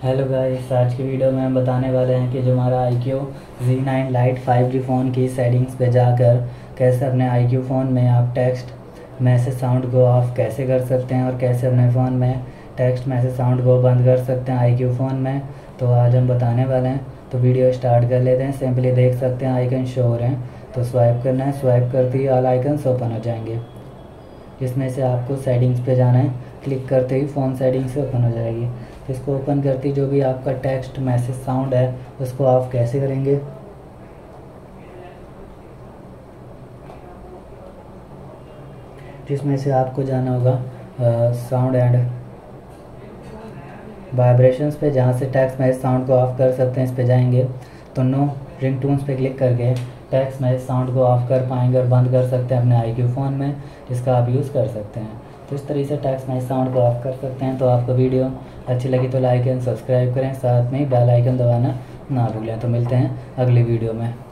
Hello guys, आज की video में हम बताने वाले हैं कि जो हमारा iQOO Z9 Lite 5G phone की सेटिंग्स पे जाकर कैसे अपने iQOO फ़ोन में आप टेक्स्ट मैसेज साउंड को ऑफ कैसे कर सकते हैं और कैसे अपने फ़ोन में टेक्स्ट मैसेज साउंड को बंद कर सकते हैं iQOO फ़ोन में। तो आज हम बताने वाले हैं, तो वीडियो स्टार्ट कर लेते हैं। सिंपली देख सकते हैं आइकन शो हो रहे हैं, तो स्वाइप करना है। स्वाइप करते ही ऑल आइकन्स ओपन हो जाएंगे, जिसमें से आपको सेटिंग्स पे जाना है। क्लिक करते ही फ़ोन सेटिंग्स ओपन हो जाएगी। तो इसको ओपन करते ही जो भी आपका टेक्स्ट मैसेज साउंड है उसको ऑफ कैसे करेंगे, जिसमें से आपको जाना होगा साउंड एंड वाइब्रेशंस पे, जहाँ से टेक्स्ट मैसेज साउंड को ऑफ कर सकते हैं। इस पे जाएंगे तो नो रिंगटोन्स पे क्लिक करके टेक्स्ट मैसेज साउंड को ऑफ कर पाएंगे और बंद कर सकते हैं अपने iQOO फ़ोन में, जिसका आप यूज़ कर सकते हैं। तो इस तरीके से टेक्स्ट मैसेज साउंड को ऑफ कर सकते हैं। तो आपको वीडियो अच्छी लगी तो लाइक एंड सब्सक्राइब करें, साथ में ही बेल आइकन दबाना ना भूलें। तो मिलते हैं अगली वीडियो में।